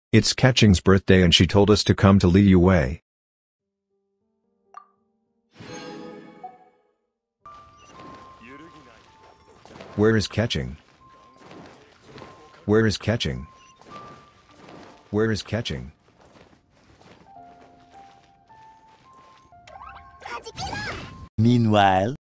It's Keqing's birthday and she told us to come to Liyue. Where is Keqing? Where is Keqing? Where is Keqing? Meanwhile,